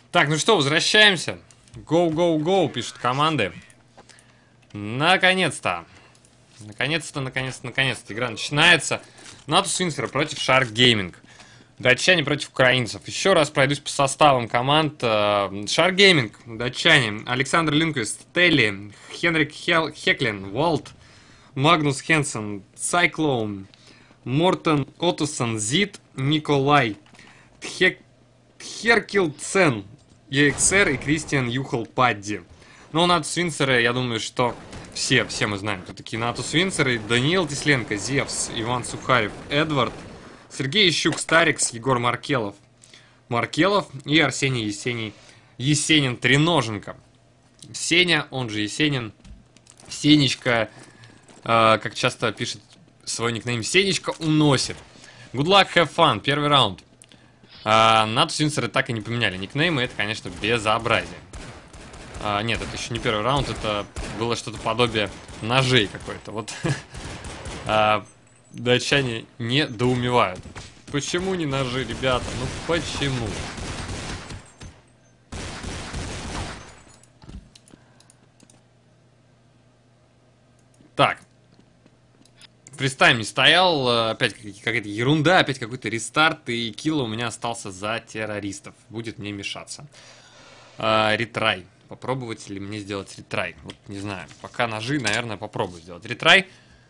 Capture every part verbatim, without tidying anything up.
Так, ну что, возвращаемся. Go, go, go, пишут команды. Наконец-то. Наконец-то, наконец-то, наконец-то. Игра начинается. Натус Винсер против Shark Gaming. Датчане против украинцев. Еще раз пройдусь по составам команд. Shark Gaming, датчане. Александр Линквист, Телли, Хенрик Хел, Хеклин, Волт, Магнус Хенсен, Сайклоун, Мортен Оттосон, Зид, Николай, Тхек, Тхеркил Цен, и икс ар и Кристиан Юхал Падди. Но Натус Винсеры, я думаю, что все, все мы знаем, кто такие Натус Винсеры. Даниил Тесленко, Зевс, Иван Сухарев, Эдвард, Сергей Ищук, Старикс, Егор Маркелов, Маркелов и Арсений Есений, Есенин Треноженко. Сеня, он же Есенин, Сенечка, э, как часто пишет свой никнейм, Сенечка уносит. Good luck, have fun, первый раунд. Э, Натус Винсеры так и не поменяли никнеймы, это, конечно, безобразие. Э, нет, это еще не первый раунд, это было что-то подобие ножей какой-то. Вот. Датчане недоумевают. Почему не ножи, ребята? Ну почему? Так. Фристайм не стоял. Опять какая-то ерунда. Опять какой-то рестарт. И килл у меня остался за террористов. Будет мне мешаться. А, ретрай. Попробовать ли мне сделать ретрай? Вот не знаю. Пока ножи, наверное, попробую сделать ретрай.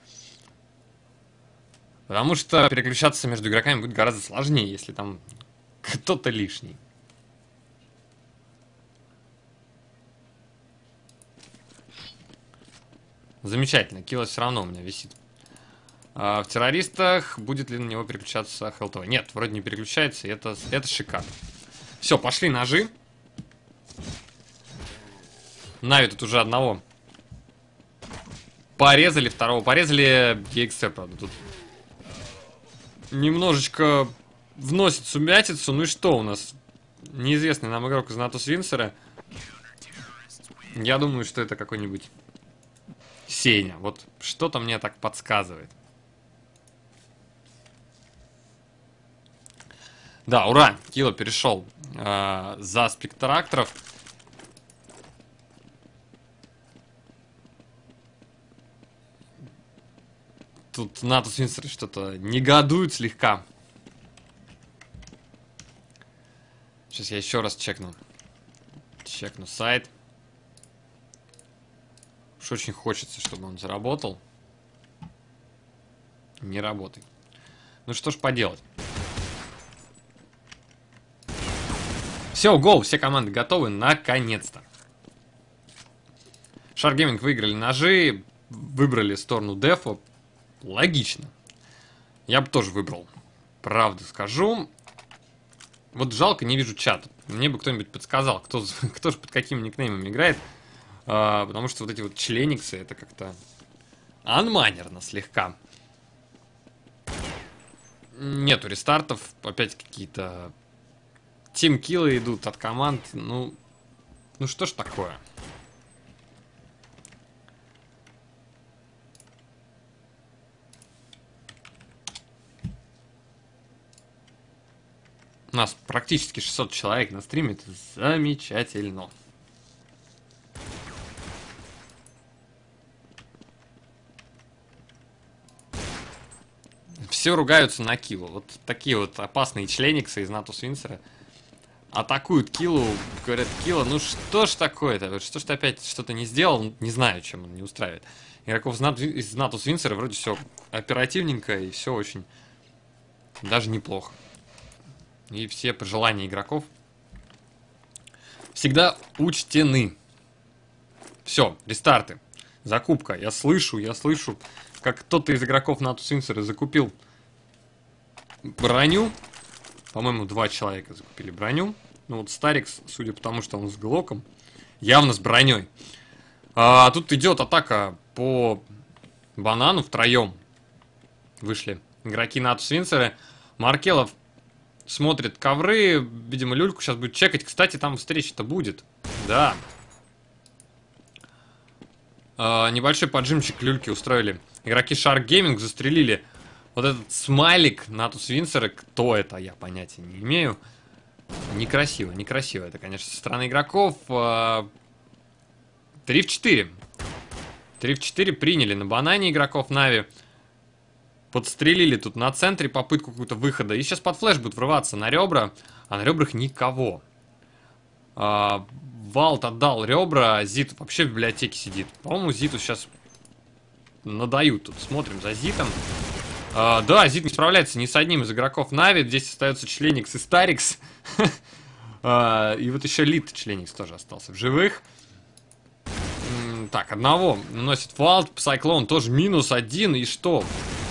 Потому что переключаться между игроками будет гораздо сложнее, если там кто-то лишний. Замечательно, килл все равно у меня висит. А в террористах будет ли на него переключаться ХЛТВ? Нет, вроде не переключается, и это, это шикарно. Все, пошли ножи. Нави тут уже одного порезали, второго порезали. и икс ар, правда, тут немножечко вносит сумятицу. Ну и что у нас? Неизвестный нам игрок из Натус Винсера. Я думаю, что это какой-нибудь Сеня. Вот что-то мне так подсказывает. Да, ура! Кило перешел э, за спектракторов. Тут Натус Винсеры что-то негодуют слегка. Сейчас я еще раз чекну. Чекну сайт. Уж очень хочется, чтобы он заработал. Не работает. Ну что ж поделать. Все, гоу, все команды готовы, наконец-то. Shark Gaming выиграли ножи, выбрали сторону дефа. Логично. Я бы тоже выбрал. Правду скажу. Вот жалко, не вижу чат. Мне бы кто-нибудь подсказал, кто, кто же под какими никнеймами играет. А, потому что вот эти вот члениксы, это как-то анманерно слегка. Нету рестартов. Опять какие-то тимкиллы идут от команд. Ну, ну что ж такое? У нас практически шестьсот человек на стриме. Это замечательно. Все ругаются на киллу. Вот такие вот опасные члениксы из Натус Винсера атакуют киллу. Говорят, килла, ну что ж такое-то? Что ж ты опять что-то не сделал? Не знаю, чем он не устраивает. Игроков из Натус Винсера вроде все оперативненько и все очень даже неплохо. И все пожелания игроков всегда учтены. Все, рестарты. Закупка. Я слышу, я слышу, как кто-то из игроков Натус Винсера закупил броню. По-моему, два человека закупили броню. Ну вот Старикс, судя по тому, что он с глоком, явно с броней. А тут идет атака по банану втроем. Вышли игроки Натус Винсера. Маркелов смотрит ковры, видимо, люльку сейчас будет чекать. Кстати, там встреча-то будет. Да. Э, небольшой поджимчик люльки устроили. Игроки Shark Gaming застрелили вот этот смайлик Натус Винсера. Кто это, я понятия не имею. Некрасиво, некрасиво это, конечно, со стороны игроков. три в четыре. три в четыре приняли на банане игроков Нави. Подстрелили тут на центре попытку какого-то выхода. И сейчас под флеш будут врываться на ребра, а на ребрах никого. А, Валт отдал ребра, Зит вообще в библиотеке сидит. По-моему, Зиту сейчас надают тут. Смотрим за Зитом. А, да, Зит не справляется ни с одним из игроков Нави. Здесь остается Членикс и Старикс. а, и вот еще Лит Членикс тоже остался в живых. Так, одного наносит Валт. Псайклон тоже минус один. И что?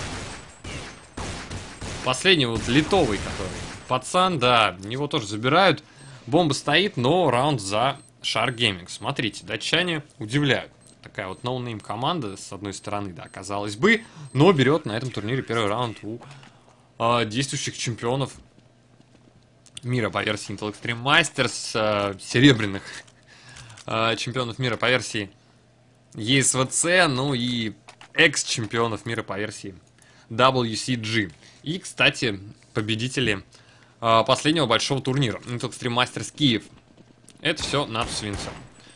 Последний вот литовый, который пацан, да, его тоже забирают. Бомба стоит, но раунд за Shark Gaming. Смотрите, датчане удивляют. Такая вот ноунейм команда, с одной стороны, да, казалось бы, но берет на этом турнире первый раунд у э, действующих чемпионов мира по версии Intel Extreme Masters, э, серебряных э, чемпионов мира по версии и эс ви си, ну и экс-чемпионов мира по версии дабл ю си джи. И, кстати, победители э, последнего большого турнира Intel Extreme Masters Киев. Это все Natus Wincer.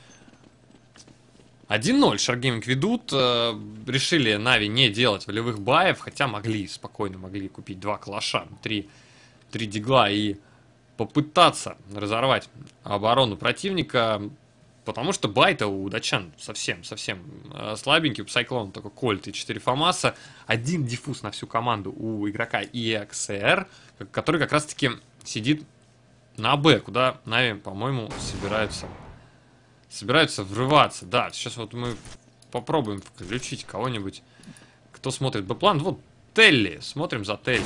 один ноль Shark Gaming ведут. Э, решили Нави не делать волевых баев, хотя могли, спокойно могли купить два калаша, три, три дигла и попытаться разорвать оборону противника. Потому что бай-то у датчан совсем, совсем э, слабенький. У Псайклона только Кольт и четыре фамаса. Один диффуз на всю команду у игрока и экс эр, который как раз-таки сидит на Б, куда Нави, по-моему, собираются, собираются врываться. Да, сейчас вот мы попробуем включить кого-нибудь, кто смотрит Б-план. Вот Телли, смотрим за Телли.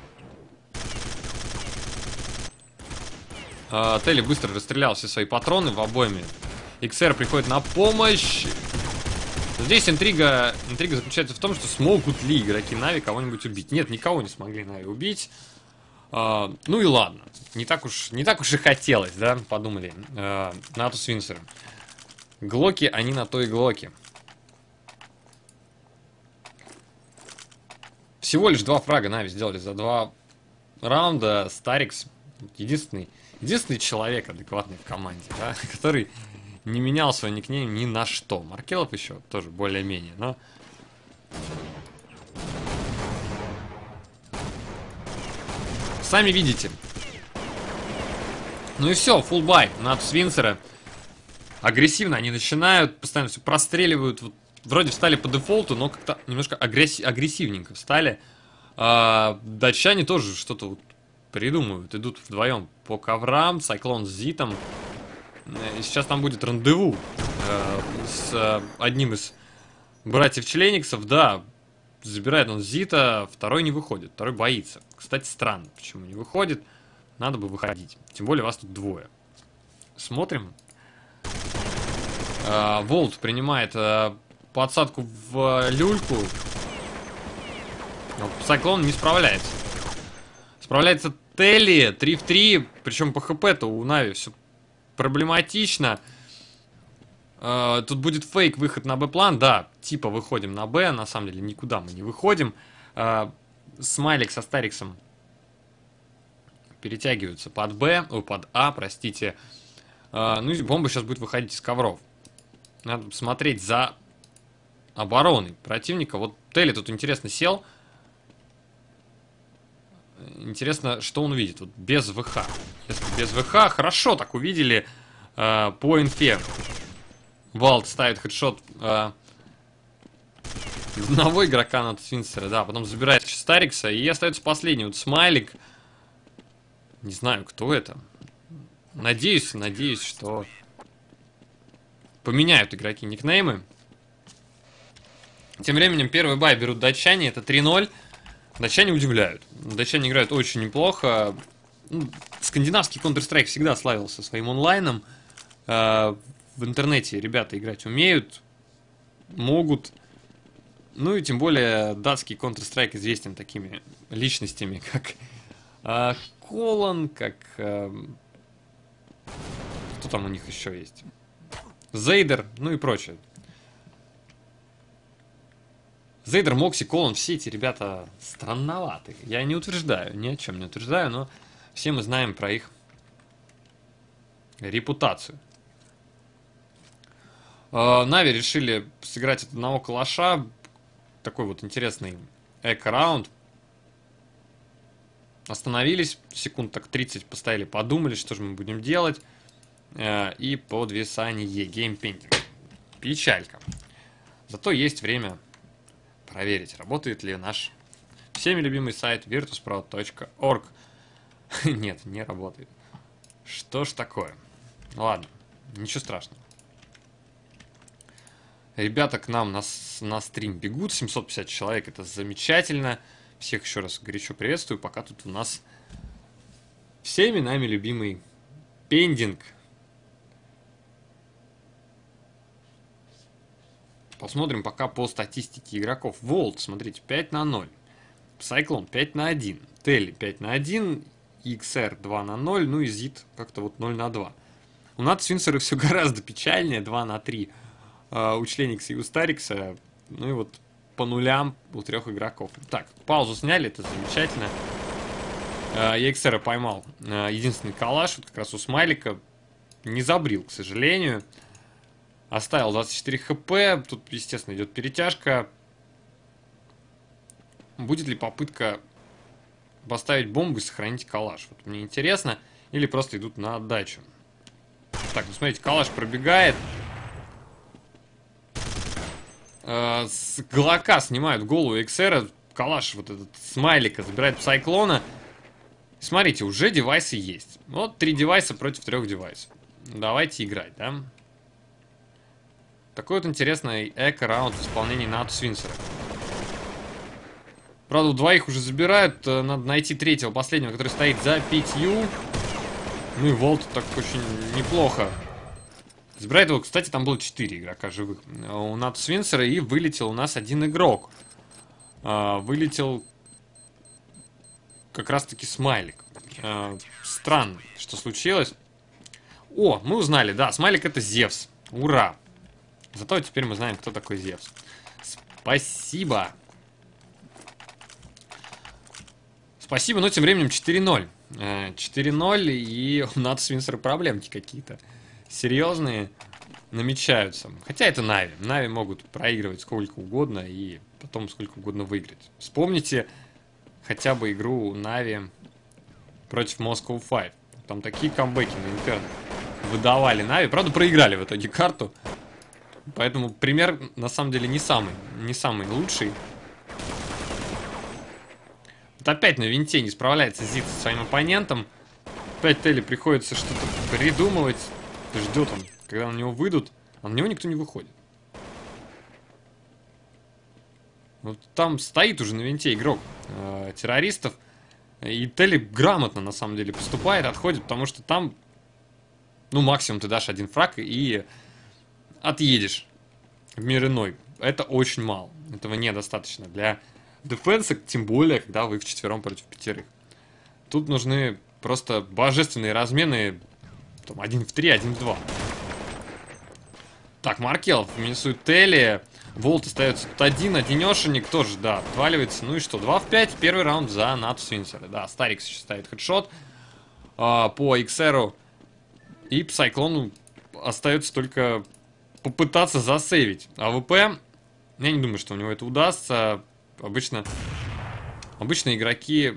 Э, Телли быстро расстрелял все свои патроны в обойме. экс эр приходит на помощь. Здесь интрига, интрига заключается в том, что смогут ли игроки Нави кого-нибудь убить. Нет, никого не смогли Нави убить. А, ну и ладно. Не так уж, не так уж и хотелось, да, подумали а, Natus Wincer. Глоки, они на то и глоки. Всего лишь два фрага Нави сделали за два раунда. Старикс единственный, единственный человек адекватный в команде, да, который не менял свой никнейм ни на что. Маркелов еще тоже более-менее, но... Сами видите. Ну и все, full buy Natus Wincer. Агрессивно они начинают, постоянно все простреливают. Вот, вроде встали по дефолту, но как-то немножко агресс... агрессивненько встали. А, датчане тоже что-то вот придумывают. Идут вдвоем по коврам. Сайклон с Зитом. И сейчас там будет рандеву э, с э, одним из братьев Члениксов. Да, забирает он Зита, второй не выходит, второй боится. Кстати, странно, почему не выходит. Надо бы выходить. Тем более вас тут двое. Смотрим. Э, Волт принимает э, подсадку в э, люльку. Но Псайклон не справляется. Справляется Телли, три в три. Причем по хп-то у Нави все проблематично. Uh, тут будет фейк выход на Б-план. Да, типа выходим на Б. На самом деле никуда мы не выходим. Uh, Смайлик со Стариксом перетягиваются под Б. О, под А, простите. Uh, ну и бомба сейчас будет выходить из ковров. Надо смотреть за обороной противника. Вот Телли тут интересно сел. Интересно, что он видит. Вот без ВХ. Если без ВХ, хорошо так увидели э, по инфе. Валт ставит хедшот э, одного игрока на Твинстера, да, потом забирает Старикса, и остается последний. Вот Смайлик. Не знаю, кто это. Надеюсь, надеюсь, что поменяют игроки никнеймы. Тем временем первый бай берут датчане, это три ноль. Датчане удивляют. Датчане играют очень неплохо. Ну, скандинавский Counter-Strike всегда славился своим онлайном. Э, в интернете ребята играть умеют, могут. Ну и тем более датский Counter-Strike известен такими личностями, как э, Колон, как... Э, кто там у них еще есть? Зейдер, ну и прочее. Зейдер, Мокси, Колон, все эти ребята странноваты. Я не утверждаю, ни о чем не утверждаю, но все мы знаем про их репутацию. Нави решили сыграть от одного калаша. Такой вот интересный эко-раунд. Остановились, секунд так тридцать постояли, подумали, что же мы будем делать. И подвисание, геймпендинг. Печалька. Зато есть время проверить, работает ли наш всеми любимый сайт virtus.pro точка org. Нет, не работает. Что ж такое? Ладно, ничего страшного. Ребята к нам на, на стрим бегут, семьсот пятьдесят человек, это замечательно. Всех еще раз горячо приветствую, пока тут у нас всеми нами любимый пендинг. Посмотрим пока по статистике игроков. Волт, смотрите, пять на ноль. Cyclone пять на один. Телли пять на один. икс ар два на ноль. Ну и Зит как-то вот ноль на два. У нас Свинсера все гораздо печальнее. два на три. Uh, у Членикса и у Старикса. Ну и вот по нулям у трех игроков. Так, паузу сняли, это замечательно. Uh, я икс ар поймал. Uh, единственный калаш, вот как раз у Смайлика. Не забрил, к сожалению. Оставил двадцать четыре хп. Тут, естественно, идет перетяжка. Будет ли попытка поставить бомбу и сохранить калаш? Вот мне интересно. Или просто идут на отдачу. Так, ну смотрите, калаш пробегает. С Глока снимают голову икс ар. Калаш, вот этот Смайлика, забирает Псайклона. Смотрите, уже девайсы есть. Вот три девайса против трех девайсов. Давайте играть, да? Такой вот интересный эко-раунд в исполнении НАТО Свинсера. Правда, у двоих уже забирают. Надо найти третьего, последнего, который стоит за пятью. Ну и Волт так очень неплохо. Забирает его, кстати, там было четыре игрока живых у НАТО Свинсера. И вылетел у нас один игрок. Вылетел как раз-таки Смайлик. Странно, что случилось. О, мы узнали, да, Смайлик это Зевс. Ура! Зато теперь мы знаем, кто такой Зевс. Спасибо. Спасибо, но тем временем четыре ноль. четыре ноль, и у НАТО Свинсера проблемки какие-то серьезные намечаются. Хотя это Нави. Нави могут проигрывать сколько угодно и потом сколько угодно выиграть. Вспомните хотя бы игру Нави против Moscow Five. Там такие камбэки на Инферно выдавали Нави. Правда, проиграли в итоге карту. Поэтому пример на самом деле не самый, не самый лучший. Вот опять на винте не справляется Зит со своим оппонентом. Опять Телли приходится что-то придумывать. Ждет он, когда на него выйдут, а на него никто не выходит. Вот там стоит уже на винте игрок э, террористов. И Телли грамотно на самом деле поступает, отходит, потому что там, ну, максимум ты дашь один фраг и отъедешь в мир иной. Это очень мало. Этого недостаточно для дефенса, тем более, когда вы вчетвером против пятерых. Тут нужны просто божественные размены. Там один в три, один в два. Так, Маркелов минусует Телли. Волт остается тут один, одинешенек тоже, да, отваливается. Ну и что, два в пять, первый раунд за НАТО Свинсера. Да, Старикс еще ставит хедшот а, по икс ар. И Псайклону остается только попытаться засейвить АВП. Я не думаю, что у него это удастся. Обычно, обычно игроки,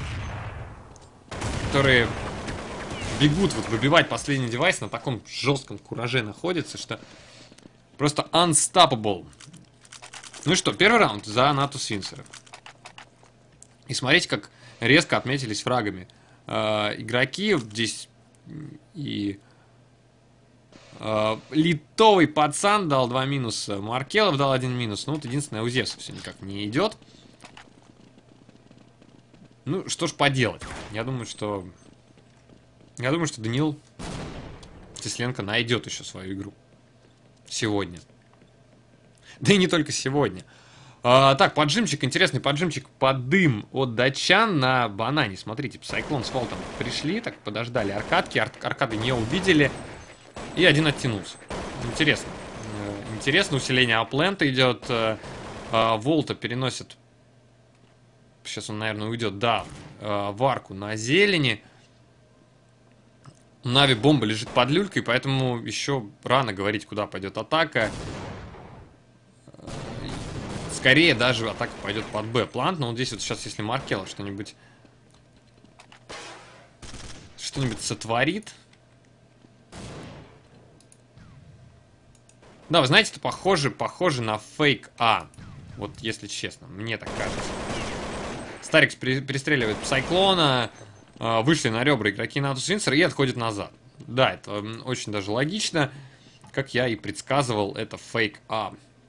которые бегут вот выбивать последний девайс, на таком жестком кураже находятся, что просто unstoppable. Ну что, первый раунд за НАТО Свинсера. И смотрите, как резко отметились фрагами э, игроки. Здесь и э, литовый пацан дал два минуса, Маркелов дал один минус. Ну вот единственное, у Зевса все никак не идет. Ну, что ж поделать. Я думаю, что... Я думаю, что Даниил Тесленко найдет еще свою игру. Сегодня. Да и не только сегодня. А, так, поджимчик, интересный поджимчик под дым от датчан на банане. Смотрите, Псайклон с Волтом пришли, так подождали аркадки, ар аркады не увидели. И один оттянулся. Интересно. Интересно, усиление аплента идет. Волта переносит. Сейчас он, наверное, уйдет, да, в арку на зелени. Нави бомба лежит под люлькой, поэтому еще рано говорить, куда пойдет атака. Скорее даже атака пойдет под Б. Плант, но вот здесь вот сейчас, если Маркелов что-нибудь что-нибудь сотворит. Да, вы знаете, это похоже, похоже на фейк А. Вот если честно, мне так кажется. Старикс при, пристреливает Псайклона. Э, вышли на ребра игроки Натус Винсера и отходят назад. Да, это э, очень даже логично. Как я и предсказывал, это фейк А.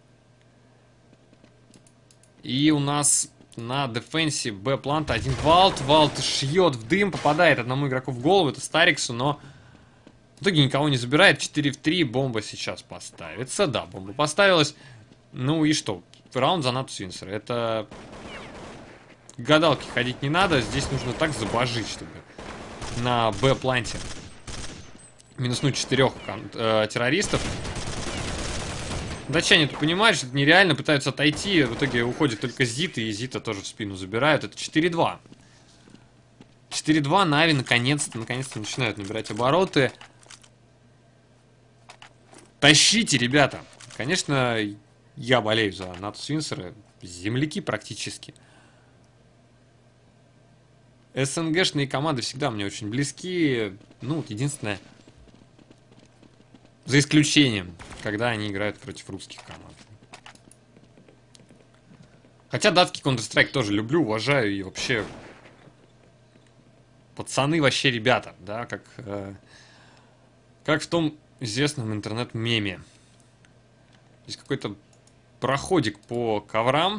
И у нас на дефенсе Б планта один Валт. Валт шьет в дым, попадает одному игроку в голову, это Стариксу, но в итоге никого не забирает. четыре в три, бомба сейчас поставится. Да, бомба поставилась. Ну и что? Раунд за Натус Винсера. Это... К гадалке ходить не надо. Здесь нужно так забожить, чтобы на Б планте минуснуть четырех э, террористов. Датчане тут понимают, что это нереально, пытаются отойти. В итоге уходит только Зит, и Зита тоже в спину забирают. Это четыре два. четыре два, Нави наконец-то, наконец-то начинают набирать обороты. Тащите, ребята! Конечно, я болею за Натус Винсера. Земляки практически. СНГшные команды всегда мне очень близки. Ну, единственное... За исключением, когда они играют против русских команд. Хотя датский Counter-Strike тоже люблю, уважаю и вообще... Пацаны вообще ребята, да, как... Э, как в том известном интернет-меме. Здесь какой-то проходик по коврам.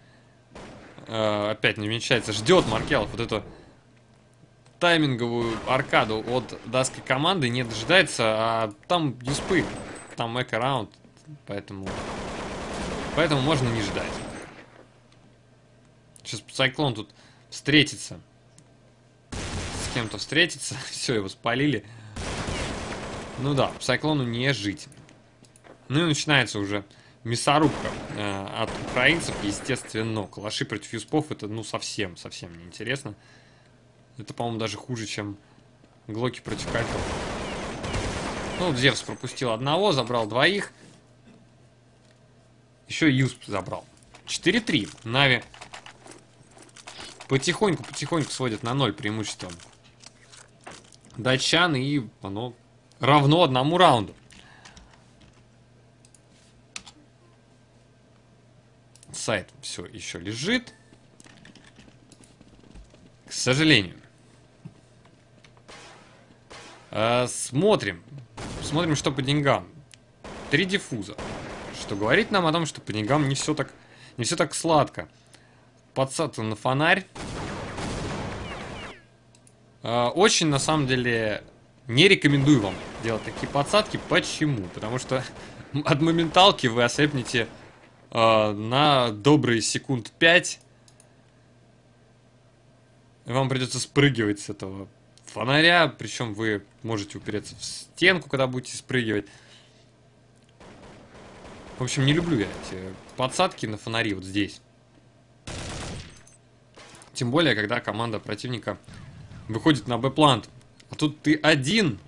Э, опять намечается. Ждет Маркелов вот эту тайминговую аркаду от датской команды, не дожидается, а там диспы, там эко-раунд, поэтому поэтому можно не ждать. Сейчас Псайклон тут встретится, с кем-то встретится, все, его спалили. Ну да, Псайклону не жить. Ну и начинается уже мясорубка э, от украинцев, естественно. Калаши против юспов, это ну совсем, совсем неинтересно. Это, по-моему, даже хуже, чем Глоки против кайфов. Ну, Зевс пропустил одного, забрал двоих. Еще и Юсп забрал. четыре три. Нави потихоньку-потихоньку сводят на ноль преимущество датчан, и оно равно одному раунду. Сайт все еще лежит. К сожалению. А, смотрим. Смотрим, что по деньгам. Три диффуза. Что говорит нам о том, что по деньгам не все так, не все так сладко. Подсадка на фонарь. А, очень, на самом деле, не рекомендую вам делать такие подсадки. Почему? Потому что от моменталки вы ослепнете а, на добрые секунд пять. Вам придется спрыгивать с этого фонаря, причем вы можете упереться в стенку, когда будете спрыгивать. В общем, не люблю я эти подсадки на фонари вот здесь. Тем более, когда команда противника выходит на Б-плант. А тут ты один.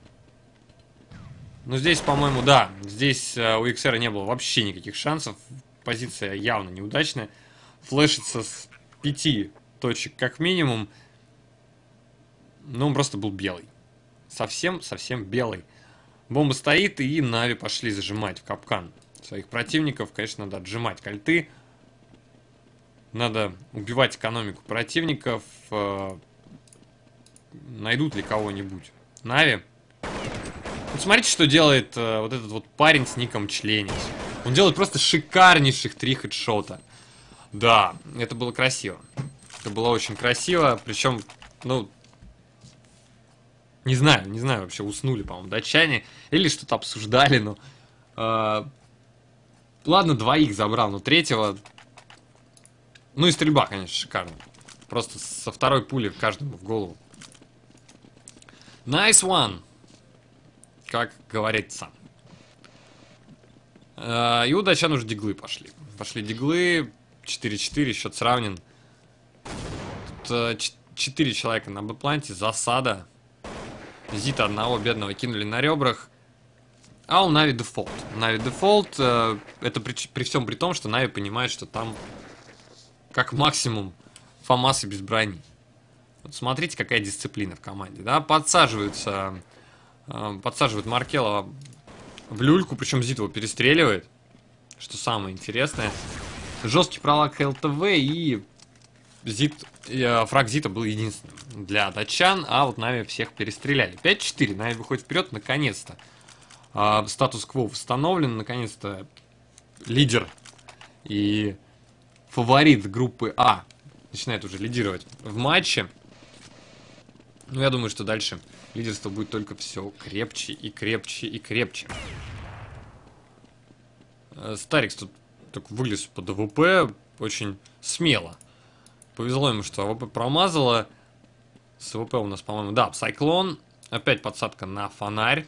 Ну, здесь, по-моему, да. Здесь э, у икс эр не было вообще никаких шансов. Позиция явно неудачная. Флешится с пяти точек как минимум. Но он просто был белый. Совсем-совсем белый. Бомба стоит, и Нави пошли зажимать в капкан своих противников. Конечно, надо отжимать кольты. Надо убивать экономику противников. Найдут ли кого-нибудь Нави. Вот смотрите, что делает вот этот вот парень с ником Членец. Он делает просто шикарнейших три хедшота. Да, это было красиво. Это было очень красиво. Причем, ну... Не знаю, не знаю, вообще уснули, по-моему, датчане. Или что-то обсуждали, но... Э, ладно, двоих забрал, но третьего... Ну и стрельба, конечно, шикарная. Просто со второй пули каждому в голову. Nice one! Как говорится. Э, и у датчан уже диглы пошли. Пошли диглы. четыре четыре, счет сравнен. Тут э, четыре человека на Б-планте, засада. Зита одного бедного кинули на ребрах. А у Нави дефолт. Нави дефолт, э, это при, при всем при том, что Нави понимает, что там как максимум фамасы без брони. Вот смотрите, какая дисциплина в команде, да, подсаживаются, э, подсаживают Маркелова в люльку, причем Зит его перестреливает, что самое интересное. Жесткий пролаг ЛТВ, и Зит, э, фраг Зита был единственным для датчан, а вот Нави всех перестреляли. пять четыре, Нави выходит вперед, наконец-то. Э, статус-кво восстановлен, наконец-то лидер и фаворит группы А начинает уже лидировать в матче. Ну, я думаю, что дальше лидерство будет только все крепче и крепче и крепче. Старикс тут так вылез под АВП очень смело. Повезло ему, что АВП промазала. С АВП у нас, по-моему, да, Псайклон. Опять подсадка на фонарь.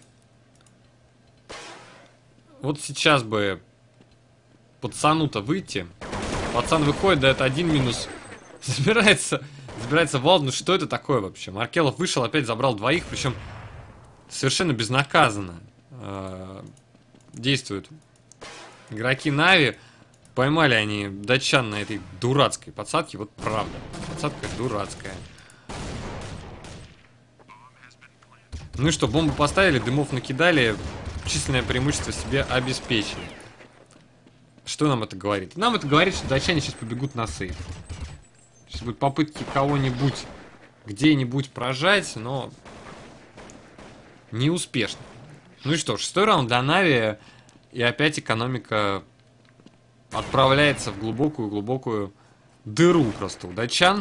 Вот сейчас бы пацану-то выйти. Пацан выходит, да, это один минус. Забирается... Забирается вал, ну что это такое вообще? Маркелов вышел, опять забрал двоих, причем совершенно безнаказанно э, действуют игроки Нави. Поймали они датчан на этой дурацкой подсадке, вот правда. Подсадка дурацкая. Ну и что, бомбу поставили, дымов накидали, численное преимущество себе обеспечили. Что нам это говорит? Нам это говорит, что датчане сейчас побегут на сейф. Сейчас будут попытки кого-нибудь где-нибудь прожать, но неуспешно. Ну и что, шестой раунд для Нави, и опять экономика отправляется в глубокую-глубокую дыру просто у датчан.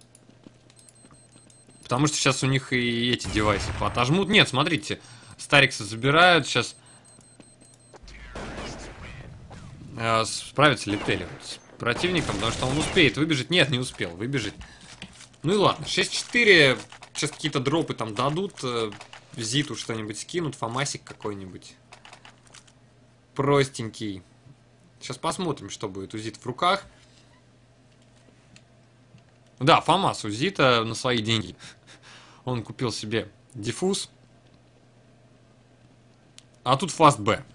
Потому что сейчас у них и эти девайсы отожмут. Нет, смотрите, Старикса забирают, сейчас э, справится ли Телли с противником, потому что он успеет выбежать. Нет, не успел выбежать. Ну и ладно, шесть четыре. Сейчас какие-то дропы там дадут. Зиту что-нибудь скинут. Фамасик какой-нибудь простенький. Сейчас посмотрим, что будет у Зита в руках. Да, Фамас у Зита на свои деньги. Он купил себе диффуз. А тут фаст Б.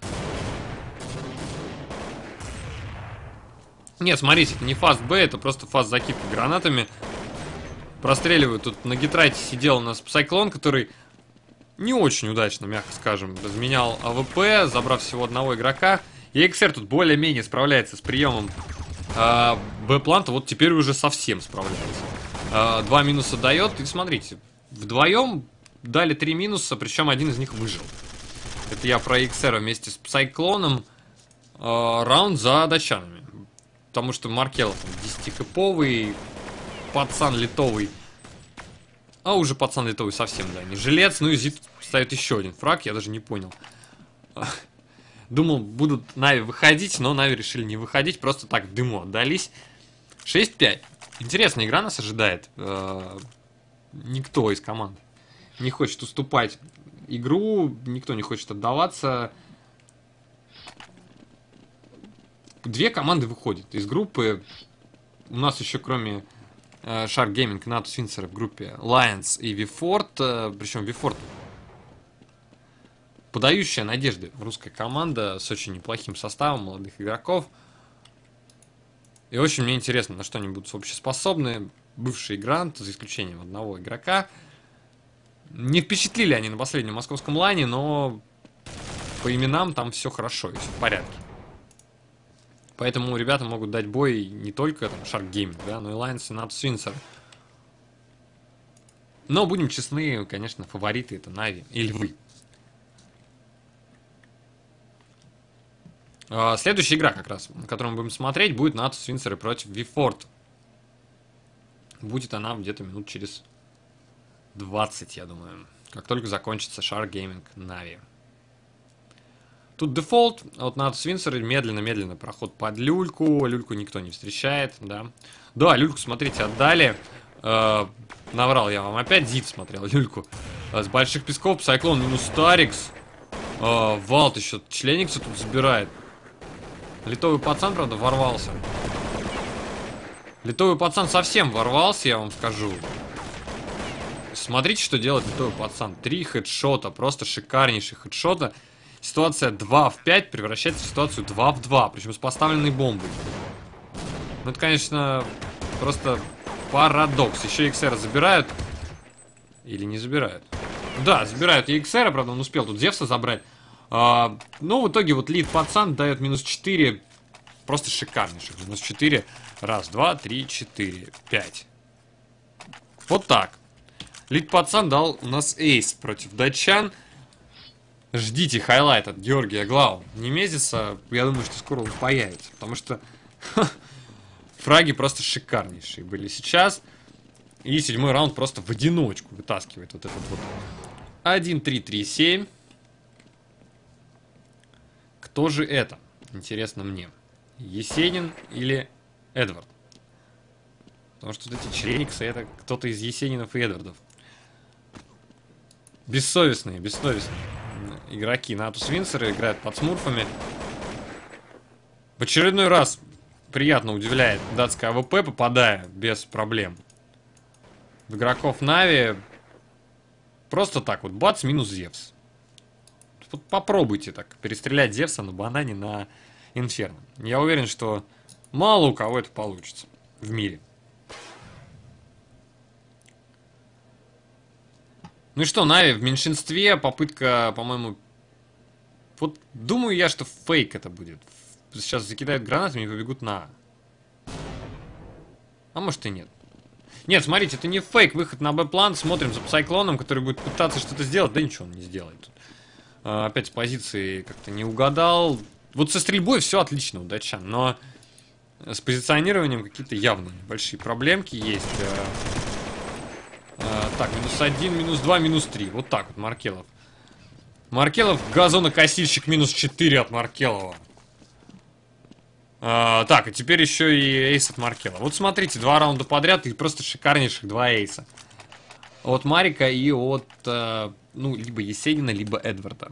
Нет, смотрите, это не фаст Б, это просто фаст закидка гранатами. Простреливают. Тут на гитрайте сидел у нас Псайклон, который не очень удачно, мягко скажем, разменял АВП, забрав всего одного игрока. И иксэр тут более-менее справляется с приемом э, Б-планта. Вот теперь уже совсем справляется. Э, два минуса дает. И смотрите, вдвоем дали три минуса, причем один из них выжил. Это я про иксэра вместе с Псайклоном. Э, раунд за датчанами. Потому что Маркелов десятихэповый, пацан литовый. А уже пацан литовый совсем, да, не жилец. Ну и Зит ставит еще один фраг, я даже не понял. Думал, будут Нави выходить, но Нави решили не выходить, просто так в дыму отдались. шесть пять. Интересная игра нас ожидает. Никто из команд не хочет уступать игру, никто не хочет отдаваться. Две команды выходят из группы. У нас еще кроме э, Shark Gaming и Natus Fincer в группе Lions и Вифорт. Э, причем Вифорт подающая надежды русская команда с очень неплохим составом молодых игроков. И очень мне интересно, на что они будут вообще способны. Бывший грант, за исключением одного игрока. Не впечатлили они на последнем московском лайне, но по именам там все хорошо и все в порядке. Поэтому ребята могут дать бой не только там Shark Gaming, да, но и Lions и Natus Fincer. Но будем честны, конечно, фавориты это Нави и Львы. А, следующая игра, как раз, на которую мы будем смотреть, будет Natus Fincer против Вифорт. Будет она где-то минут через двадцать, я думаю. Как только закончится Shark Gaming Нави. Тут дефолт от Natus Fincer, медленно-медленно проход под люльку. Люльку никто не встречает, да. Да, люльку, смотрите, отдали. Э, наврал я вам опять, Зит смотрел люльку. С больших песков, Псайклон минус Старикс. Э, Валт еще членикса тут забирает. Литовый пацан, правда, ворвался. Литовый пацан совсем ворвался, я вам скажу. Смотрите, что делает литовый пацан. Три хедшота, просто шикарнейший хедшота. Ситуация два в пять превращается в ситуацию два в два, причем с поставленной бомбой. Ну, это, конечно, просто парадокс. Еще икс эр забирают. Или не забирают? Да, забирают и икс эр, правда, он успел тут Зевса забрать. А, но в итоге вот лид пацан дает минус четыре. Просто шикарнейших. Минус четыре. Раз, два, три, четыре, пять. Вот так. Лид пацан дал у нас эйс против датчан. Ждите хайлайт от Георгия Глау. Немезиса, я думаю, что скоро он появится. Потому что фраги просто шикарнейшие были сейчас. И седьмой раунд просто в одиночку вытаскивает вот этот вот один три три семь. Кто же это? Интересно мне. Есенин или Эдвард? Потому что вот эти Чрениксы, это кто-то из Есенинов и Эдвардов. Бессовестные, бессовестные игроки. Натус Винсеры играют под смурфами. В очередной раз приятно удивляет датская АВП, попадая без проблем в игроков Нави. Просто так вот, бац, минус Зевс. Вот попробуйте так перестрелять Зевса на банане на Инферно. Я уверен, что мало у кого это получится в мире. Ну и что, Нави в меньшинстве, попытка, по-моему... Вот думаю я, что фейк это будет. Сейчас закидают гранатами и побегут на А. А может и нет. Нет, смотрите, это не фейк, выход на Б-план. Смотрим за Псайклоном, который будет пытаться что-то сделать. Да ничего он не сделает тут. А, опять с позиции как-то не угадал. Вот со стрельбой все отлично у датчан, но с позиционированием какие-то явно большие проблемки есть. А, так, минус один, минус два, минус три. Вот так вот Маркелов. Маркелов, газонокосильщик, минус четыре от Маркелова. А, так, и теперь еще и эйс от Маркела. Вот смотрите, два раунда подряд и просто шикарнейших два эйса. От Марика и от, э, ну, либо Есенина, либо Эдварда.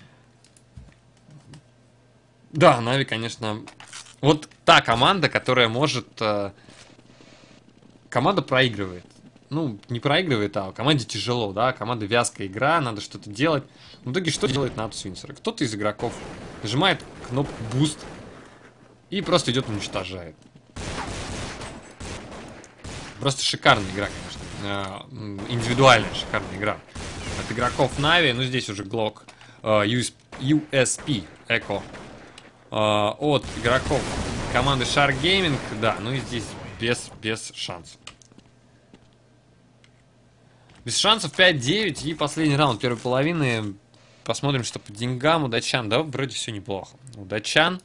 Да, Нави, конечно, вот та команда, которая может... Э, команда проигрывает. Ну, не проигрывает, а команде тяжело, да, команда вязкая игра, надо что-то делать. В итоге что делает Натус Винсер? Кто-то из игроков нажимает кнопку Boost и просто идет уничтожает. Просто шикарная игра, конечно. Индивидуальная шикарная игра. От игроков Нави, ну здесь уже Glock ю эс пи Echo. От игроков команды Shark Gaming, да, ну и здесь без, без шансов. Без шансов пять девять и последний раунд первой половины. Посмотрим, что по деньгам у датчан. Да, вроде все неплохо. У датчан...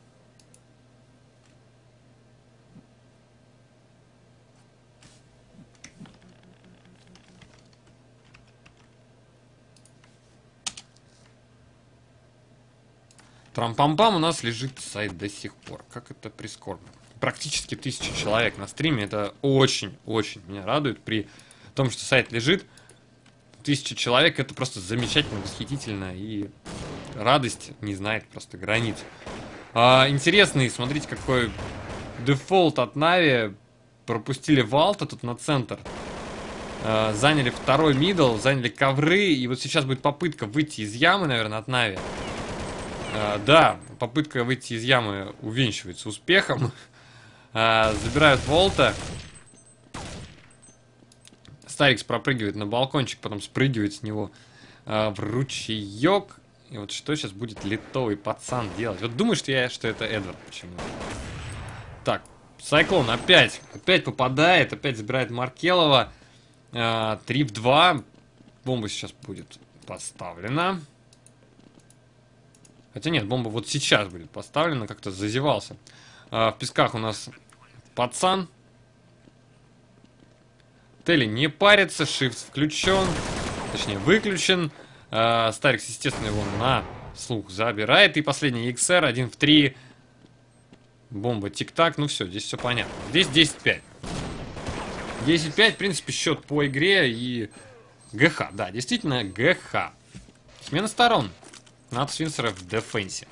Трам-пам-пам, у нас лежит сайт до сих пор. Как это прискорбно. Практически тысяча человек на стриме. Это очень-очень меня радует. При том, что сайт лежит, тысяча человек, это просто замечательно, восхитительно. И радость не знает просто границ. А, интересный, смотрите, какой дефолт от Нави. Пропустили Валта тут на центр. А, заняли второй мидл, заняли ковры. И вот сейчас будет попытка выйти из ямы, наверное, от Нави. Uh, да, попытка выйти из ямы увенчивается успехом. Uh, забирают Волта. Старикс пропрыгивает на балкончик, потом спрыгивает с него uh, в ручеек. И вот что сейчас будет литовый пацан делать? Вот думаю, что я, что это Эдвард почему-то. Так, Сайклон опять, опять попадает, опять забирает Маркелова. Uh, три в два. Бомба сейчас будет поставлена. Хотя нет, бомба вот сейчас будет поставлена, как-то зазевался. А, в песках у нас пацан. Телли не парится, shift включен, точнее выключен. А, Старикс, естественно, его на слух забирает. И последний икс эр, один в три. Бомба тик-так, ну все, здесь все понятно. Здесь десять пять. десять пять, в принципе, счет по игре и ГХ. Да, действительно, ГХ. Смена сторон. Натус Винсера в дефенсе.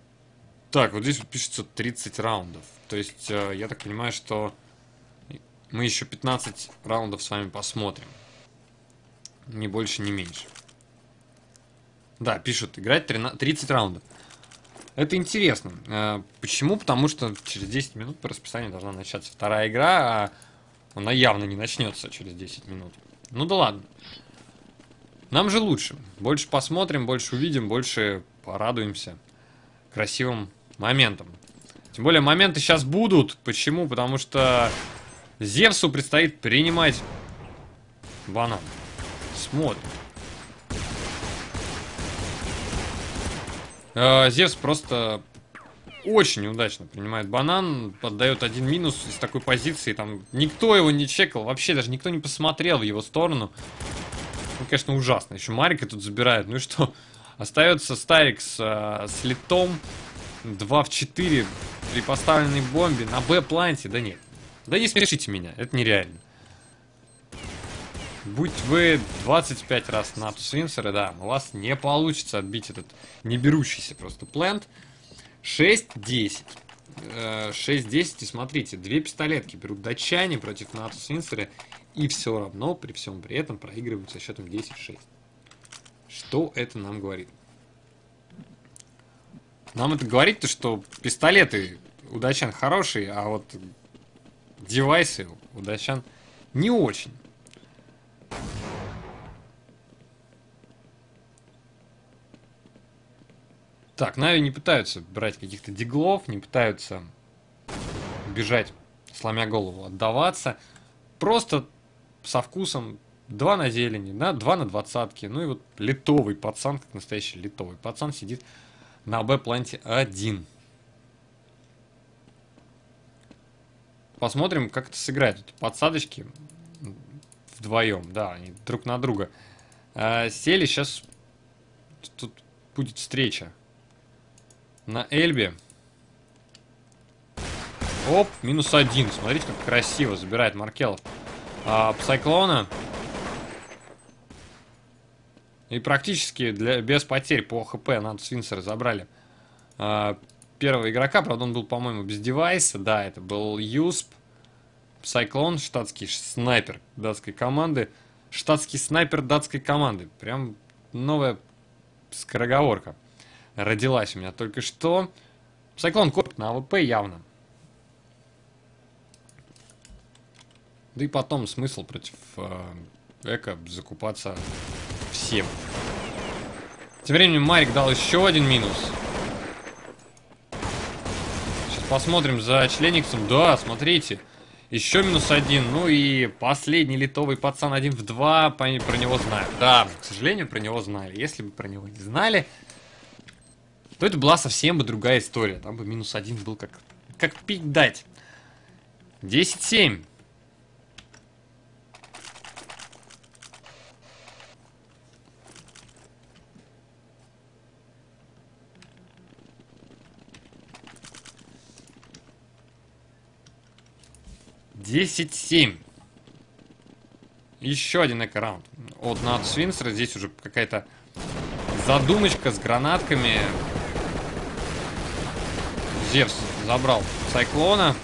Так, вот здесь вот пишется тридцать раундов. То есть, э, я так понимаю, что мы еще пятнадцать раундов с вами посмотрим. Ни больше, ни меньше. Да, пишут, играть тридцать раундов. Это интересно. Почему? Потому что через десять минут по расписанию должна начаться вторая игра, а она явно не начнется через десять минут. Ну да ладно. Нам же лучше. Больше посмотрим, больше увидим, больше порадуемся красивым моментом. Тем более моменты сейчас будут. Почему? Потому что Зевсу предстоит принимать банан. Смотрим. Зевс просто очень удачно принимает банан, отдает один минус из такой позиции, там никто его не чекал, вообще даже никто не посмотрел в его сторону. Ну, конечно, ужасно. Еще Марика тут забирают. Ну и что? Остается Старик с, с литом два в четыре при поставленной бомбе на Б-планте. Да нет. Да не смешите меня, это нереально. Будь вы двадцать пять раз на Свинсера, да, у вас не получится отбить этот не берущийся просто плент. шесть десять. шесть десять, и смотрите, две пистолетки берут датчане против НАТО Свинсера, и все равно, при всем при этом, проигрывают со счетом десять шесть. Что это нам говорит? Нам это говорит, то, что пистолеты у датчан хорошие, а вот девайсы у датчан не очень. Так, Нави не пытаются брать каких-то диглов, не пытаются бежать, сломя голову, отдаваться. Просто со вкусом два на зелени, да, два на двадцатке. Ну и вот литовый пацан, как настоящий литовый пацан, сидит на Б-планте один. Посмотрим, как это сыграет. Тут подсадочки вдвоем, да, они друг на друга. А, сели, сейчас тут будет встреча. На Эльбе. Оп, минус один. Смотрите, как красиво забирает Маркелов. А, Псайклона. И практически для, без потерь по ХП надо Свинсера забрали а, первого игрока. Правда, он был, по-моему, без девайса. Да, это был Юсп. Псайклон, штатский снайпер датской команды. Штатский снайпер датской команды. Прям новая скороговорка родилась у меня только что. Псайклон копит на АВП явно. Да и потом смысл против э, Эко закупаться всем. Тем временем Марик дал еще один минус. Сейчас посмотрим за Члениксом. Да, смотрите. Еще минус один. Ну и последний литовый пацан один в два. Про него знают. Да, к сожалению, про него знали. Если бы про него не знали, то это была совсем бы другая история. Там бы минус один был как, как пить дать. десять семь. десять семь. Еще один эко-раунд от НАТО Свинсера. Здесь уже какая-то задумочка с гранатками. Зевс забрал Сайклона.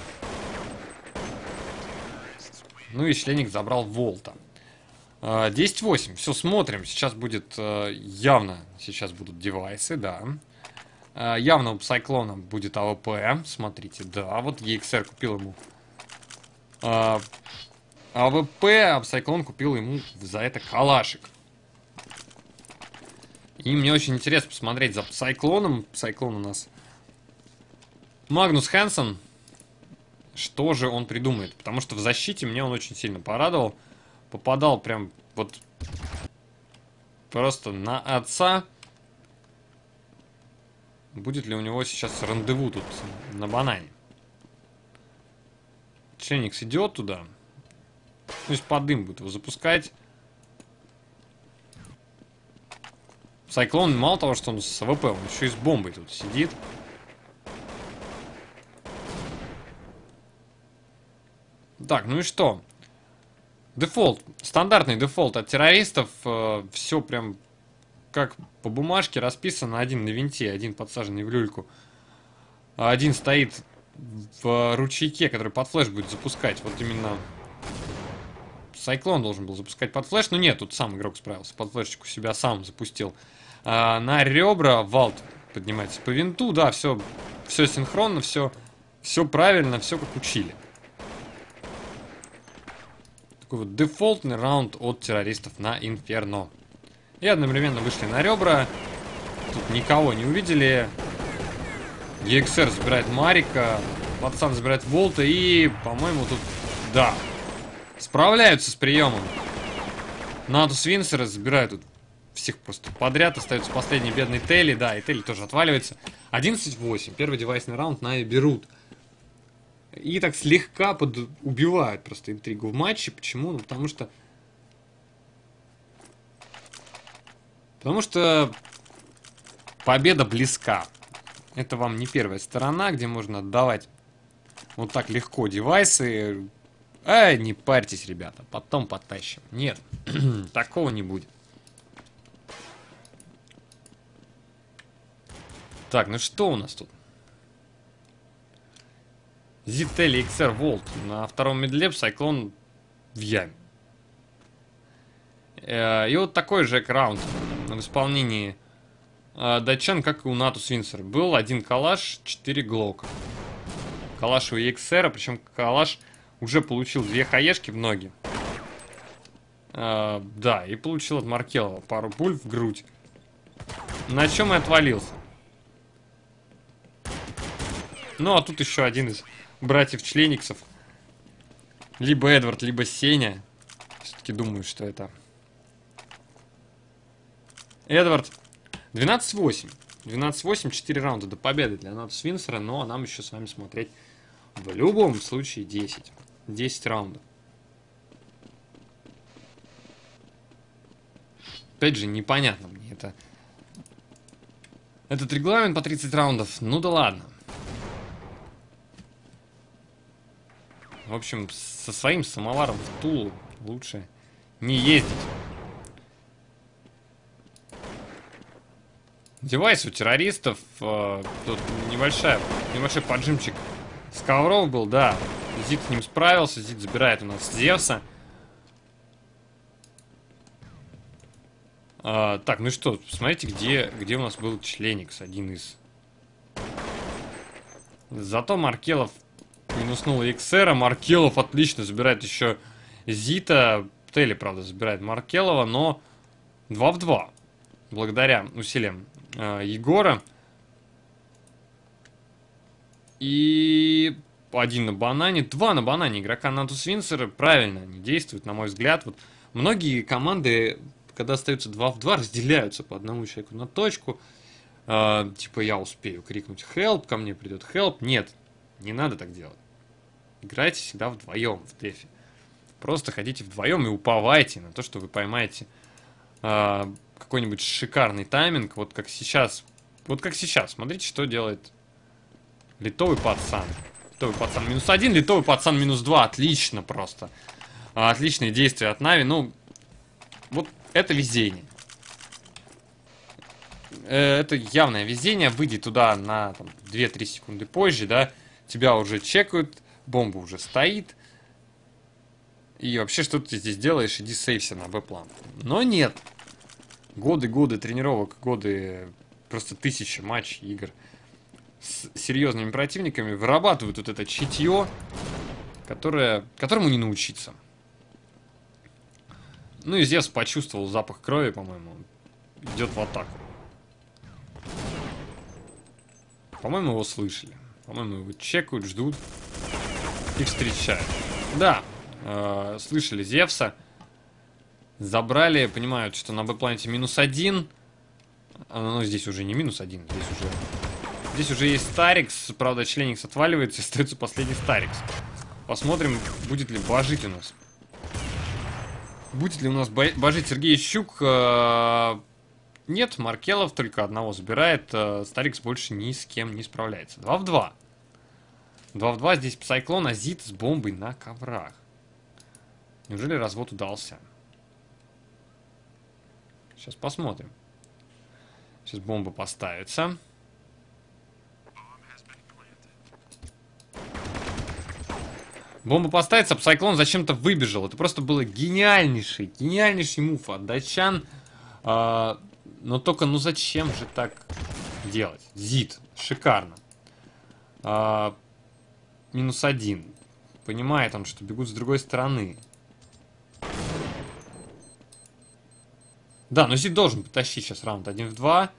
Ну и Членик забрал Волта. десять восемь. Все, смотрим. Сейчас будет явно. Сейчас будут девайсы, да. Явно у Псайклона будет АВП. Смотрите, да. Вот и икс ар купил ему А, АВП, а Псайклон купил ему за это калашик. И мне очень интересно посмотреть за Псайклоном. Псайклон у нас Магнус Хэнсон. Что же он придумает? Потому что в защите мне он очень сильно порадовал. Попадал прям вот просто на отца. Будет ли у него сейчас рандеву тут на банане? Членикс идет туда. То есть под дым будет его запускать. Сайклон мало того, что он с АВП, он еще и с бомбой тут сидит. Так, ну и что? Дефолт. Стандартный дефолт от террористов. Э, все прям как по бумажке расписано. Один на винте, один подсаженный в люльку. Один стоит в ручейке, который под флеш будет запускать. Вот именно Сайклон должен был запускать под флеш, но нет, тут сам игрок справился. Под флешечку себя сам запустил. А, на ребра Валт поднимается по винту. Да, все, все синхронно, все, все правильно, все как учили. Такой вот дефолтный раунд от террористов на Инферно. И одновременно вышли на ребра. Тут никого не увидели. и икс ар забирает Марика. Пацан забирает Волта. И, по-моему, тут... Да. Справляются с приемом. Натус Винсера забирают тут всех просто подряд. Остается последний бедный Телли. Да, и Телли тоже отваливается. одиннадцать восемь. Первый девайсный раунд Нави берут. И так слегка под... убивают просто интригу в матче. Почему? Ну, потому что... Потому что победа близка. Это вам не первая сторона, где можно отдавать вот так легко девайсы. Ай, не парьтесь, ребята, потом потащим. Нет, такого не будет. Так, ну что у нас тут? Зитель, и икс ар, Волт. На втором мидле Сайклон в яме. И вот такой же раунд в исполнении датчан, как и у Натус Винсера. Был один калаш, четыре глока. Калаш у и икс ар, причем калаш уже получил две хаешки в ноги. А, да, и получил от Маркелова пару пуль в грудь. На чем и отвалился. Ну, а тут еще один из братьев-члениксов. Либо Эдвард, либо Сеня. Все-таки думаю, что это... Эдвард. двенадцать восемь. двенадцать восемь, четыре раунда до победы для Натус Винсера, но нам еще с вами смотреть в любом случае десять. десять раундов. Опять же, непонятно мне это. Этот регламент по тридцать раундов. Ну да ладно. В общем, со своим самоваром в Тулу лучше не ездить. Девайс у террористов. Э, тут небольшая, небольшой поджимчик с ковров был, да. Зид с ним справился. Зид забирает у нас Зевса. А, так, ну и что? Посмотрите, где, где у нас был Членикс, один из. Зато Маркелов минуснул и икс ар. Маркелов отлично забирает еще Зита. Телли, правда, забирает Маркелова, но два в два. Благодаря усилиям э, Егора. И один на банане, два на банане игрока Натус Винсера. Правильно они действуют, на мой взгляд. Вот многие команды, когда остаются два в два, разделяются по одному человеку на точку. Э, типа я успею крикнуть help, ко мне придет help. Нет, не надо так делать. Играйте всегда вдвоем в дефе. Просто ходите вдвоем и уповайте на то, что вы поймаете э, какой-нибудь шикарный тайминг. Вот как сейчас. Вот как сейчас. Смотрите, что делает литовый пацан. Литовый пацан минус один, литовый пацан минус два. Отлично просто. Отличные действия от Нави. Ну, вот это везение. Это явное везение. Выйди туда на две-три секунды позже, да. Тебя уже чекают. Бомба уже стоит. И вообще, что ты здесь делаешь? Иди сейвся на Б-план. Но нет. Годы-годы тренировок, годы, просто тысячи матчей, игр с серьезными противниками вырабатывают вот это чутье, которое, которому не научиться. Ну и Зевс почувствовал запах крови, по-моему. Идет в атаку. По-моему, его слышали. По-моему, его чекают, ждут и встречают. Да, э, слышали Зевса. Забрали, понимают, что на Б-планете минус один. Но здесь уже не минус один, здесь уже... Здесь уже есть Старикс. Правда, Членикс отваливается, и остается последний Старикс. Посмотрим, будет ли божить у нас. Будет ли у нас божить Сергей Щук? Нет, Маркелов только одного забирает. Старикс больше ни с кем не справляется. два в два. два в два. Здесь Псайклон, а Зид с бомбой на коврах. Неужели развод удался? Сейчас посмотрим. Сейчас бомба поставится. Бомба поставится, а Псайклон зачем-то выбежал. Это просто было гениальнейший, гениальнейший мув от датчан. А, но только, ну зачем же так делать? Зит, шикарно. А, минус один. Понимает он, что бегут с другой стороны. Да, но Зит должен потащить сейчас раунд один в два.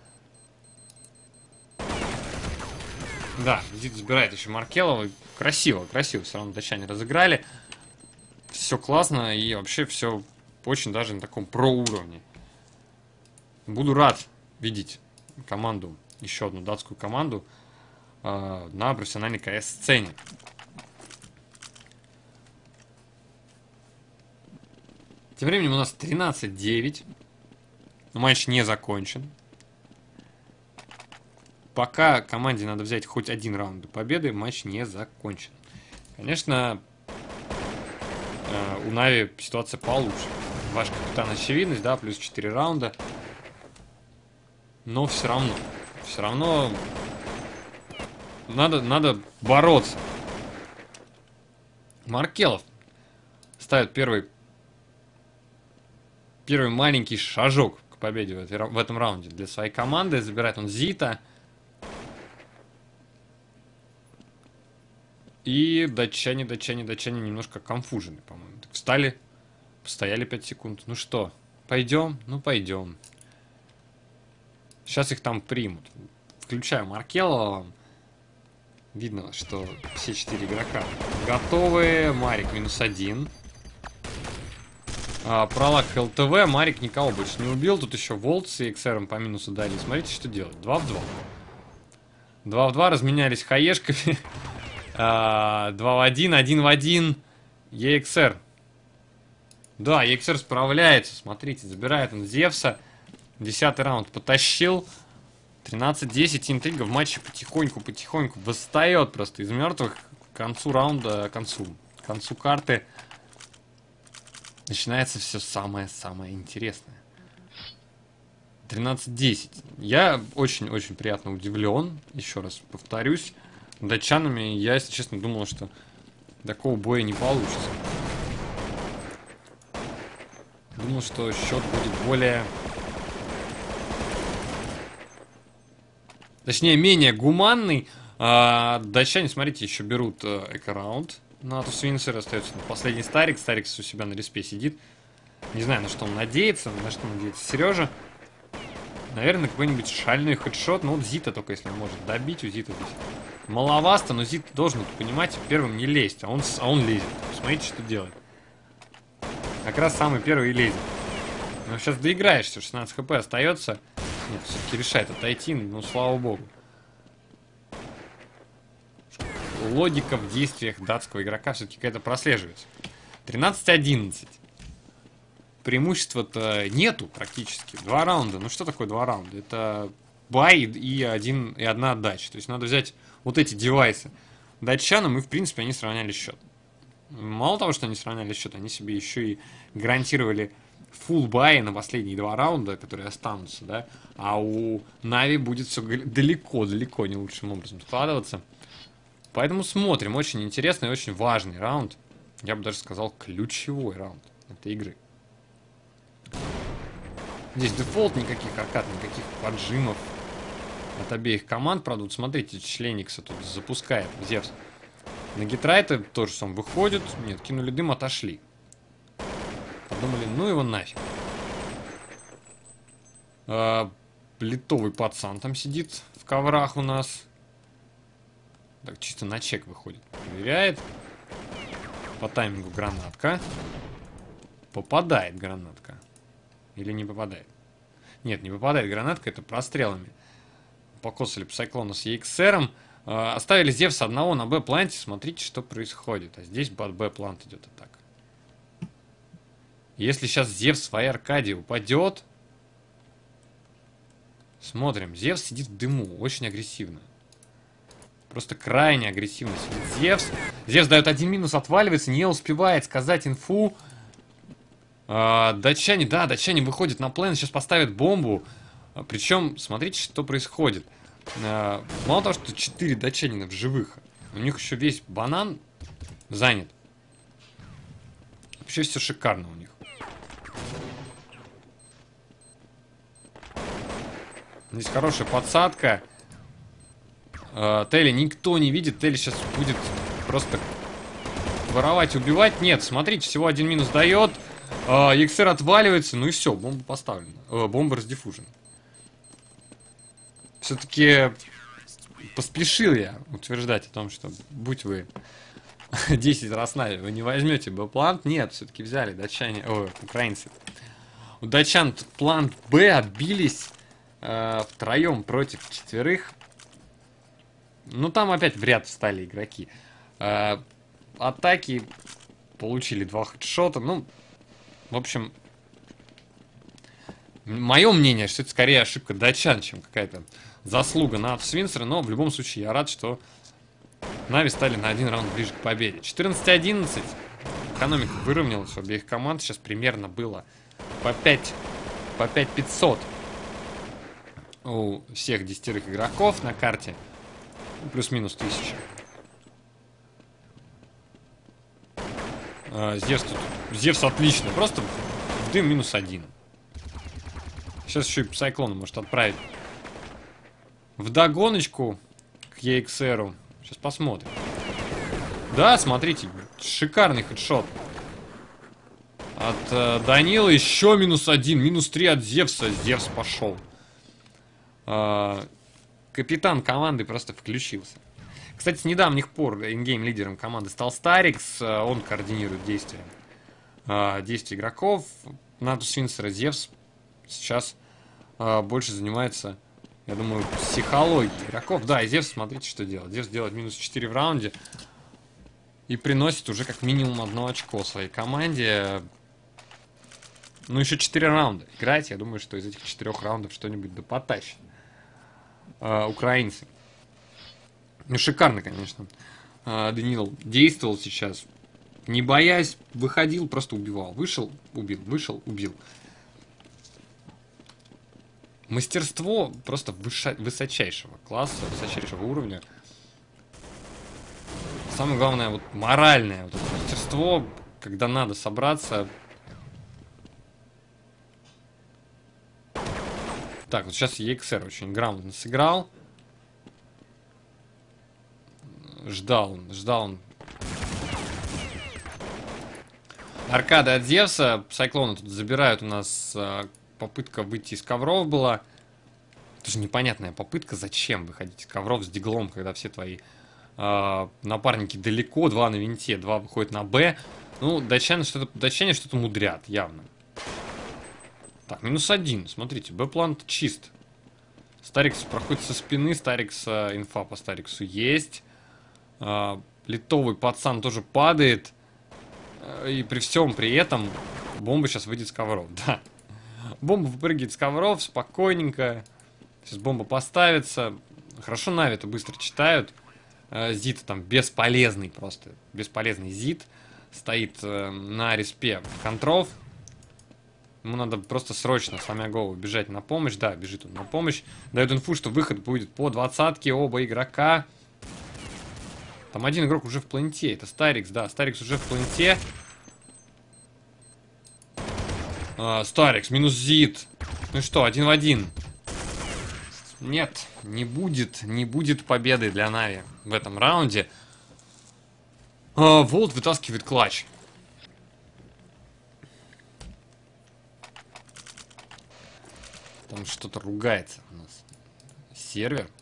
Да, Зит забирает еще Маркелова. Красиво, красиво все равно датчане разыграли. Все классно и вообще все очень даже на таком про-уровне. Буду рад видеть команду, еще одну датскую команду э, на профессиональной КС-сцене. Тем временем у нас тринадцать девять. Матч не закончен. Пока команде надо взять хоть один раунд до победы, матч не закончен. Конечно, э, у Нави ситуация получше. Ваш капитан очевидность, да, плюс четыре раунда. Но все равно, все равно надо, надо бороться. Маркелов ставит первый, первый маленький шажок к победе в, этой, в этом раунде для своей команды. Забирает он Зита. И датчане, датчане, датчане немножко конфужены, по-моему. Так встали, постояли пять секунд. Ну что, пойдем? Ну пойдем. Сейчас их там примут. Включаю Маркелова. Видно, что все четыре игрока готовы. Марик минус один. А, пролаг ЛТВ. Марик никого больше не убил. Тут еще Волт с иксером по минусу дали. Смотрите, что делать. два в два. два в два. Разменялись хаешками. два в один. один в один. ЕХР. Да, ЕХР справляется. Смотрите, забирает он Зевса. Десятый раунд потащил. тринадцать десять. Интрига в матче потихоньку-потихоньку восстает просто из мертвых. К концу раунда, к концу, к концу карты начинается все самое-самое интересное. тринадцать десять. Я очень-очень приятно удивлен. Еще раз повторюсь. Датчанами я, если честно, думал, что такого боя не получится. Думал, что счет будет более... Точнее, менее гуманный. А, датчане, смотрите, еще берут э, эко-раунд. На Атус Винсер остается последний Старик. Старик у себя на респе сидит. Не знаю, на что он надеется. На что надеется Сережа. Наверное, какой-нибудь шальной хедшот. Ну, вот Зита только если он может добить. У Зита здесь маловасто. Но Зит должен, понимаете, первым не лезть. А он, а он лезет. Смотрите, что делает. Как раз самый первый и лезет. Но сейчас доиграешься. шестнадцать хп остается. Нет, все-таки решает отойти, ну, слава богу. Логика в действиях датского игрока все-таки какая-то прослеживается. тринадцать одиннадцать. Преимущества-то нету практически. Два раунда. Ну, что такое два раунда? Это бай и, один, и одна отдача. То есть надо взять вот эти девайсы датчанам, и, в принципе, они сравняли счет. Мало того, что они сравняли счет, они себе еще и гарантировали фулл бай на последние два раунда, которые останутся, да, а у Нави будет все далеко-далеко не лучшим образом складываться. Поэтому смотрим. Очень интересный и очень важный раунд. Я бы даже сказал, ключевой раунд этой игры. Здесь дефолт, никаких аркад, никаких поджимов от обеих команд. Правда, вот смотрите, Членикса тут запускает Зевс. На Гитрайта тоже сам выходит. Нет, кинули дым, отошли. Подумали, ну его нафиг. А, литовый пацан там сидит в коврах у нас. Так, чисто на чек выходит. Проверяет. По таймингу гранатка. Попадает гранатка. Или не попадает? Нет, не попадает гранатка, это прострелами. Покосали Псайклона с ЕХРом. А, оставили Зевса одного на Б-планте. Смотрите, что происходит. А здесь под Б-плант идет атака. Если сейчас Зевс в своей аркаде упадет... Смотрим. Зевс сидит в дыму. Очень агрессивно. Просто крайне агрессивно сидит Зевс. Зевс дает один минус, отваливается, не успевает сказать инфу. А, датчане, да, датчане выходят на плей, сейчас поставят бомбу. А, причем, смотрите, что происходит. А, мало того, что четыре датчанина в живых, у них еще весь банан занят. вообще все шикарно у них. Здесь хорошая подсадка. Э, Телли никто не видит. Телли сейчас будет просто воровать, убивать. Нет, смотрите, всего один минус дает. Э, и экс эр отваливается. Ну и все, бомба поставлена. Э, бомба раздиффужена. Все-таки поспешил я утверждать о том, что будь вы десять раз нами, вы не возьмете Б-плант. Нет, все-таки взяли датчане, о, украинцы. У датчан плант Б отбились э, втроем против четверых. Ну, там опять в ряд встали игроки. Э, атаки получили два хедшота. Ну, в общем, мое мнение, что это скорее ошибка датчан, чем какая-то заслуга Натус Винсера. Но в любом случае я рад, что Нави стали на один раунд ближе к победе. четырнадцать одиннадцать. Экономика выровнялась у обеих команд. Сейчас примерно было по пять, по пять пятьсот у всех десятерых игроков на карте. Плюс-минус тысяча. А, Зевс тут... Зевс отлично. Просто в дым минус один. Сейчас еще и Псайклона может отправить вдогоночку к и экс эр. Сейчас посмотрим. Да, смотрите, шикарный хедшот от э, Данила. Еще минус один, минус три от Зевса. Зевс пошел. Э, капитан команды просто включился. Кстати, с недавних пор ингейм лидером команды стал Старикс. Э, он координирует действия, э, действия игроков. Натус Винсер и Зевс сейчас э, больше занимается, я думаю, психологией игроков. Да, и Зевс, смотрите, что делает. Зевс делает минус четыре в раунде. И приносит уже как минимум одно очко своей команде. Ну, еще четыре раунда играть. Я думаю, что из этих четырех раундов что-нибудь да потащит. Э, украинцы. Ну, шикарно, конечно. Э, Даниил действовал сейчас. Не боясь, выходил, просто убивал. Вышел, убил, вышел, убил. Мастерство просто выша... высочайшего класса, высочайшего уровня. Самое главное, вот моральное вот это мастерство, когда надо собраться. Так, вот сейчас и экс эр очень грамотно сыграл. Ждал он, ждал он. Аркада от Зевса. Псайклона тут забирают у нас. Попытка выйти из ковров была. Это же непонятная попытка. Зачем выходить из ковров с диглом, когда все твои э, напарники далеко. Два на винте, два выходят на Б. Ну, датчане что-то датчане что-то мудрят, явно. Так, минус один. Смотрите, Б-плант чист. Старикс проходит со спины. Старикс, э, инфа по Стариксу есть. Э, литовый пацан тоже падает. Э, и при всем при этом бомба сейчас выйдет с ковров. Да. Бомба выпрыгивает с ковров, спокойненько. Сейчас бомба поставится. Хорошо Нави это быстро читают. Зит там бесполезный просто. Бесполезный Зит. Стоит э, на респе контров. Ему надо просто срочно, сломя голову, бежать на помощь. Да, бежит он на помощь. Дает инфу, что выход будет по двадцатке. Оба игрока. Там один игрок уже в планете. Это Старикс, да. Старикс уже в планете. Старикс, минус Зит. Ну что, один в один. Нет, не будет, не будет победы для Нави в этом раунде. А, Волт вытаскивает клатч. Там что-то ругается у нас. Сервер.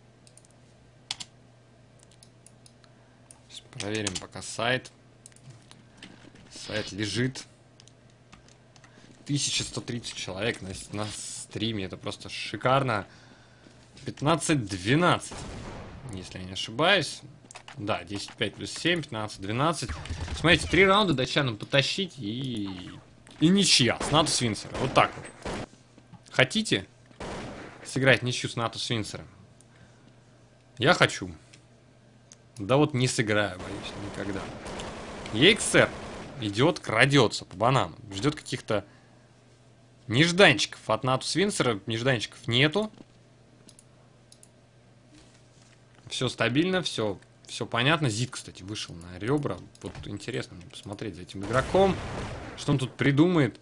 Сейчас проверим пока сайт. Сайт лежит. тысяча сто тридцать человек на, на стриме. Это просто шикарно. пятнадцать двенадцать. Если я не ошибаюсь. Да, десять пять плюс семь, пятнадцать двенадцать. Смотрите, три раунда датчанам потащить и... И ничья с Натус Винсера. Вот так вот. Хотите сыграть ничью с Натус Винсером? Я хочу. Да вот не сыграю, боюсь, никогда. и экс эр идет, крадется по банану. Ждет каких-то нежданчиков от Натус Винсера. Нежданчиков нету. Все стабильно, все все понятно. Зид, кстати, вышел на ребра. Вот интересно мне посмотреть за этим игроком. Что он тут придумает.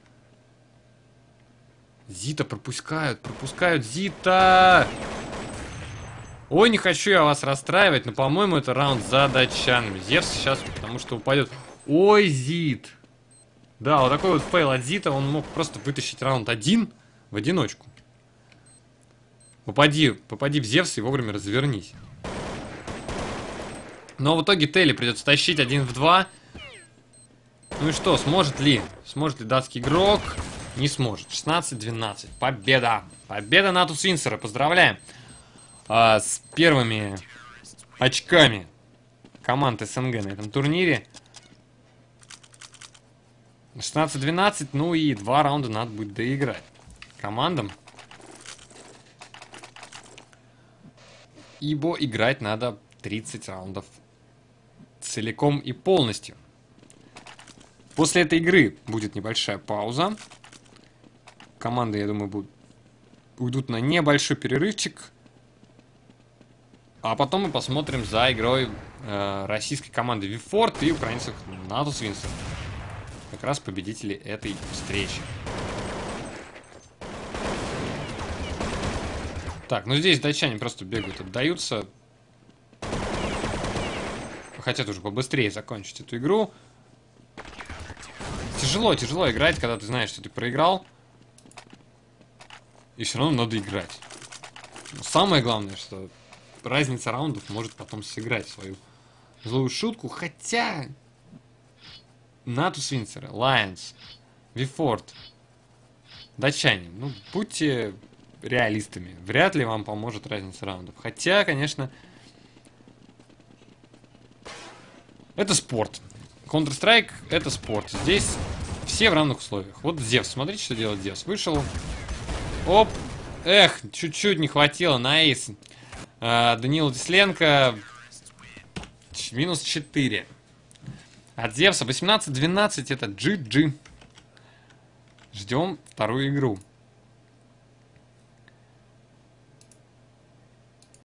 Зита пропускают, пропускают Зита! Ой, не хочу я вас расстраивать, но, по-моему, это раунд за датчанами. Зевс сейчас, потому что упадет. Ой, Зит! Да, вот такой вот фейл от Зита, он мог просто вытащить раунд один в одиночку. Попади, попади в Зевс и вовремя развернись. Но в итоге Телли придется тащить один в два. Ну и что, сможет ли? Сможет ли датский игрок? Не сможет. шестнадцать двенадцать. Победа! Победа Натус Винсера. Поздравляем! А, с первыми очками команд СНГ на этом турнире. шестнадцать двенадцать. Ну и два раунда надо будет доиграть командам. Ибо играть надо тридцать раундов целиком и полностью. После этой игры будет небольшая пауза. Команды, я думаю, будут, уйдут на небольшой перерывчик. А потом мы посмотрим за игрой э, российской команды Вифорд и украинцев Натус Винсер. Как раз победители этой встречи. Так, ну здесь датчане просто бегают, отдаются. Хотят уже побыстрее закончить эту игру. Тяжело, тяжело играть, когда ты знаешь, что ты проиграл. И все равно надо играть. Но самое главное, что разница раундов может потом сыграть свою злую шутку. Хотя Натус Винсер, Лайонс, Вифорд, датчане, ну будьте реалистами. Вряд ли вам поможет разница раундов. Хотя, конечно, это спорт. Counter-Strike это спорт. Здесь все в равных условиях. Вот Зевс, смотрите, что делает Зевс. Вышел. Оп. Эх, чуть-чуть не хватило на эйс. А, Даниил Тесленко. Минус четыре. От Зевса восемнадцать двенадцать это джи джи. Ждем вторую игру.